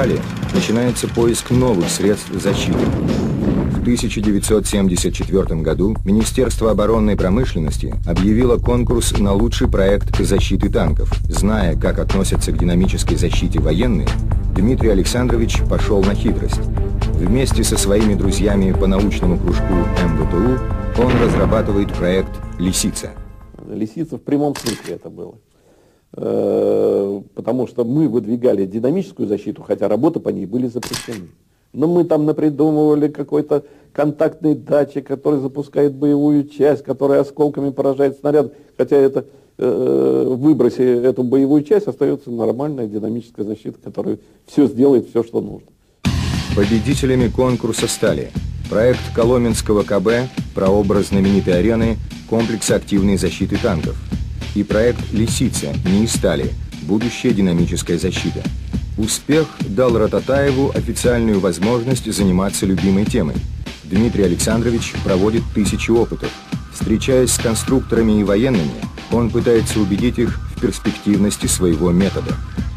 начинается поиск новых средств защиты. В 1974 году Министерство оборонной промышленности объявило конкурс на лучший проект защиты танков. Зная, как относятся к динамической защите военные, Дмитрий Александрович пошел на хитрость. Вместе со своими друзьями по научному кружку МВТУ он разрабатывает проект «Лисица». «Лисица» в прямом смысле это было. Потому что мы выдвигали динамическую защиту, хотя работы по ней были запрещены. Но мы там напридумывали какой-то контактный датчик, который запускает боевую часть, которая осколками поражает снаряд. Хотя это, в выбросе эту боевую часть остается нормальная динамическая защита, которая все сделает, все, что нужно. Победителями конкурса стали проект Коломенского КБ «Прообраз знаменитой арены. Комплекса активной защиты танков» и проект «Лисица. НИИ Стали. Будущая динамическая защита». Успех дал Рататаеву официальную возможность заниматься любимой темой. Дмитрий Александрович проводит тысячи опытов. Встречаясь с конструкторами и военными, он пытается убедить их в перспективности своего метода.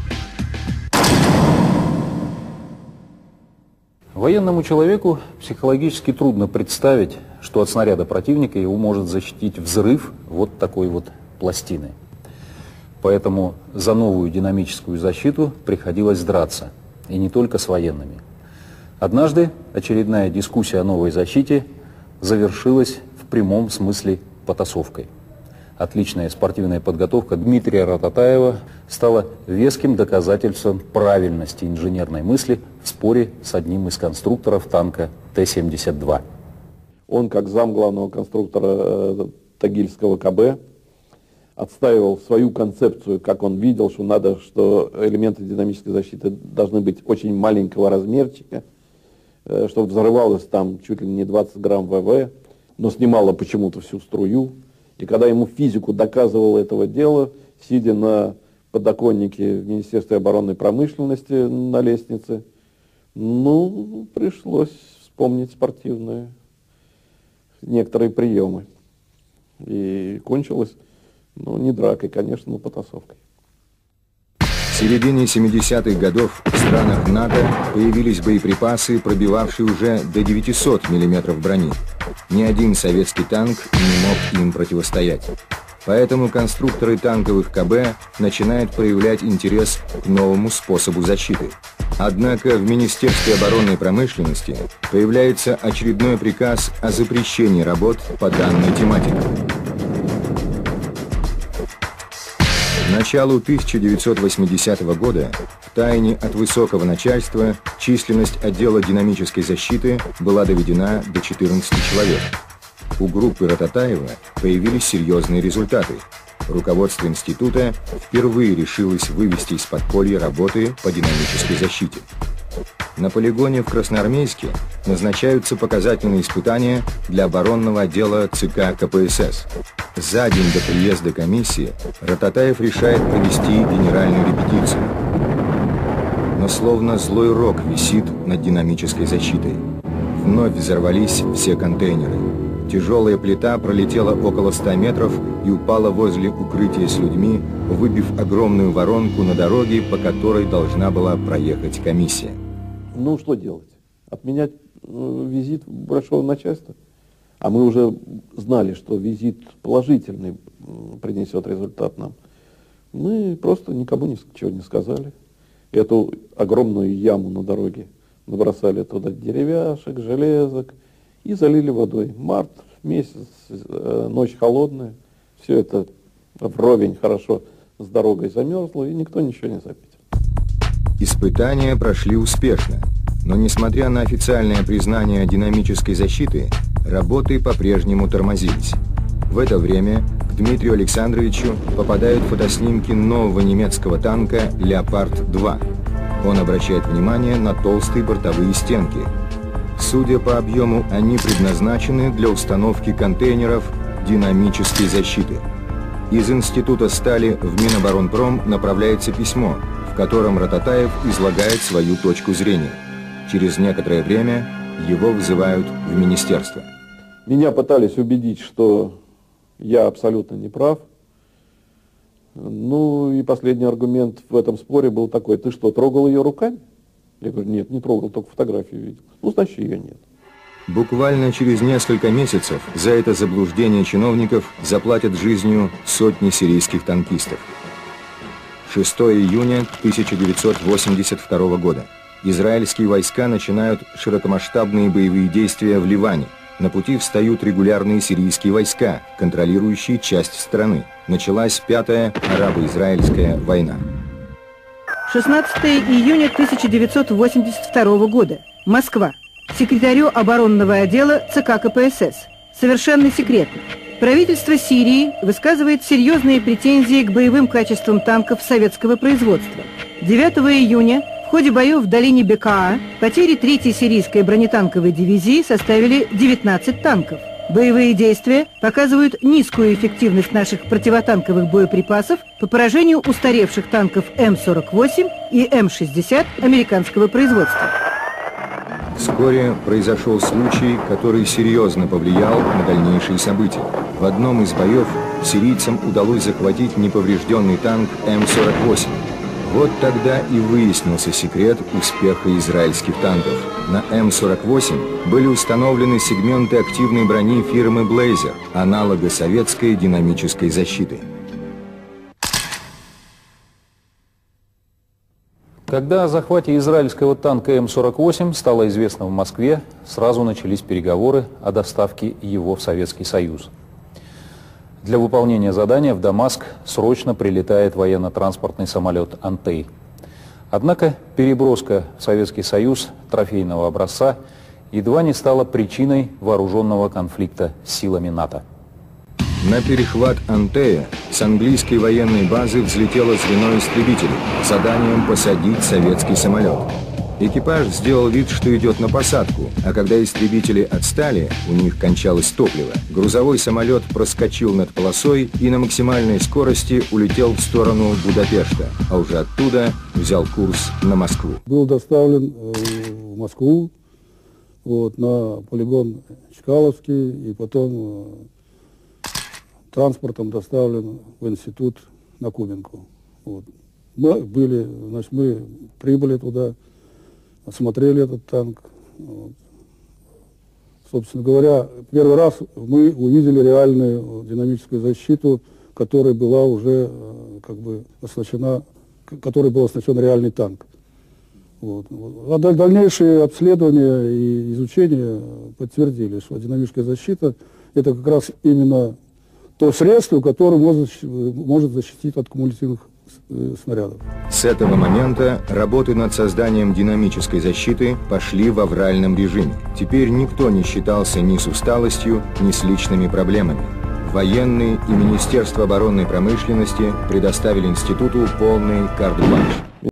Военному человеку психологически трудно представить, что от снаряда противника его может защитить взрыв вот такой вот пластины. Поэтому за новую динамическую защиту приходилось драться, и не только с военными. Однажды очередная дискуссия о новой защите завершилась в прямом смысле потасовкой. Отличная спортивная подготовка Дмитрия Рататаева стала веским доказательством правильности инженерной мысли в споре с одним из конструкторов танка Т-72. Он, как зам главного конструктора Тагильского КБ, отстаивал свою концепцию, как он видел, что элементы динамической защиты должны быть очень маленького размерчика, чтобы взрывалось там чуть ли не 20 грамм ВВ, но снимало почему-то всю струю. И когда ему физику доказывал этого дела, сидя на подоконнике в Министерстве оборонной промышленности на лестнице, пришлось вспомнить спортивные некоторые приемы. И кончилось не дракой, конечно, но потасовкой. В середине 70-х годов в странах НАТО появились боеприпасы, пробивавшие уже до 900 мм брони. Ни один советский танк не мог им противостоять. Поэтому конструкторы танковых КБ начинают проявлять интерес к новому способу защиты. Однако в Министерстве оборонной промышленности появляется очередной приказ о запрещении работ по данной тематике. К началу 1980 года втайне от высокого начальства численность отдела динамической защиты была доведена до 14 человек. У группы Рататаева появились серьезные результаты. Руководство института впервые решилось вывести из подполья работы по динамической защите. На полигоне в Красноармейске назначаются показательные испытания для оборонного отдела ЦК КПСС. За день до приезда комиссии Рататаев решает провести генеральную репетицию. Но словно злой рок висит над динамической защитой. Вновь взорвались все контейнеры. Тяжелая плита пролетела около 100 метров и упала возле укрытия с людьми, выбив огромную воронку на дороге, по которой должна была проехать комиссия. Что делать? Отменять визит большого начальства? А мы уже знали, что визит положительный принесет результат нам. Мы просто никому ничего не сказали. Эту огромную яму на дороге набросали туда деревяшек, железок и залили водой. Март месяц, ночь холодная. Все это вровень хорошо с дорогой замерзло, и никто ничего не заметил. Испытания прошли успешно, но несмотря на официальное признание динамической защиты, работы по-прежнему тормозились. В это время к Дмитрию Александровичу попадают фотоснимки нового немецкого танка «Леопард-2». Он обращает внимание на толстые бортовые стенки. Судя по объему, они предназначены для установки контейнеров динамической защиты. Из Института стали в Миноборонпром направляется письмо, в котором Рататаев излагает свою точку зрения. Через некоторое время его вызывают в министерство. Меня пытались убедить, что я абсолютно не прав. И последний аргумент в этом споре был такой: ты что, трогал ее руками? Я говорю, нет, не трогал, только фотографию видел. Ну, значит, ее нет. Буквально через несколько месяцев за это заблуждение чиновников заплатят жизнью сотни сирийских танкистов. 6 июня 1982 года. Израильские войска начинают широкомасштабные боевые действия в Ливане. На пути встают регулярные сирийские войска, контролирующие часть страны. Началась Пятая арабо-израильская война. 16 июня 1982 года. Москва. Секретарю оборонного отдела ЦК КПСС. Совершенно секретно. Правительство Сирии высказывает серьезные претензии к боевым качествам танков советского производства. 9 июня в ходе боев в долине Бекаа потери 3-й сирийской бронетанковой дивизии составили 19 танков. Боевые действия показывают низкую эффективность наших противотанковых боеприпасов по поражению устаревших танков М-48 и М-60 американского производства. Вскоре произошел случай, который серьезно повлиял на дальнейшие события. В одном из боев сирийцам удалось захватить неповрежденный танк М-48. Вот тогда и выяснился секрет успеха израильских танков. На М-48 были установлены сегменты активной брони фирмы Blazer, аналога советской динамической защиты. Когда о захвате израильского танка М-48 стало известно в Москве, сразу начались переговоры о доставке его в Советский Союз. Для выполнения задания в Дамаск срочно прилетает военно-транспортный самолет «Антей». Однако переброска в Советский Союз трофейного образца едва не стала причиной вооруженного конфликта с силами НАТО. На перехват Антея с английской военной базы взлетело звено истребителей с заданием посадить советский самолет. Экипаж сделал вид, что идет на посадку, а когда истребители отстали, у них кончалось топливо, грузовой самолет проскочил над полосой и на максимальной скорости улетел в сторону Будапешта, а уже оттуда взял курс на Москву. Был доставлен в Москву, на полигон Чкаловский, и потом транспортом доставлен в институт на Кубинку. Мы прибыли туда, осмотрели этот танк. Собственно говоря, первый раз мы увидели реальную динамическую защиту, которой была уже которой был оснащен реальный танк. А дальнейшие обследования и изучения подтвердили, что динамическая защита – это как раз именно то средство, которое может защитить от кумулятивных снарядов. С этого момента работы над созданием динамической защиты пошли в авральном режиме. Теперь никто не считался ни с усталостью, ни с личными проблемами. Военные и Министерство оборонной промышленности предоставили институту полный карт-бланш.